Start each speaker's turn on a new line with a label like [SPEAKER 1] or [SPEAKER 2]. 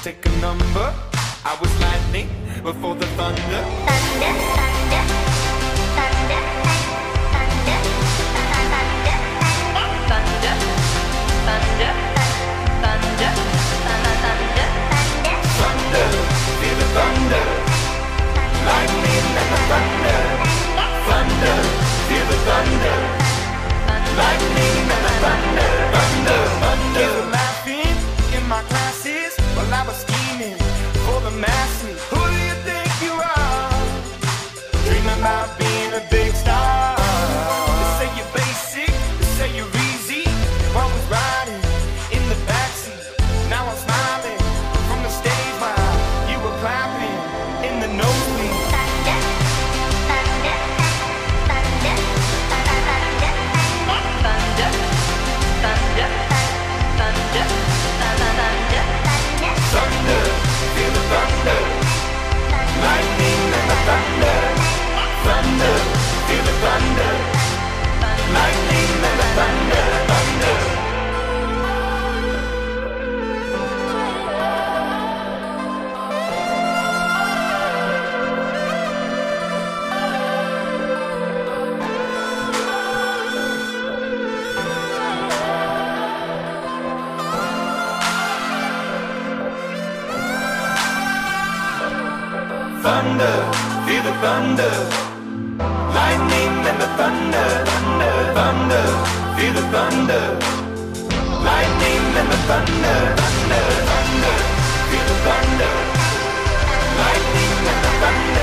[SPEAKER 1] take a number. I was lightning before the thunder.
[SPEAKER 2] Thunder, thunder, thunder, thunder, thunder, thunder, thunder, thunder, thunder,
[SPEAKER 1] thunder, feel the thunder, lightning and the thunder, thunder, feel the thunder, lightning and the thunder, thunder, thunder. You were laughing in my classes while I was scheming for the masses. Who do you think you are? Dreaming about being a big star. They say you're basic, they say you're easy. I was riding in the backseat. Now I'm smiling from the stage while you were clapping in the nosebleed.
[SPEAKER 2] thunder, thunder, thunder, thunder, thunder, thunder, thunder,
[SPEAKER 1] Thunder, feel the thunder, lightning and the thunder, thunder, feel the thunder, lightning and the thunder, thunder. Thunder, feel the thunder, lightning and the thunder, thunder, thunder, feel the thunder, lightning and the thunder, thunder, thunder, feel the thunder, lightning and the thunder.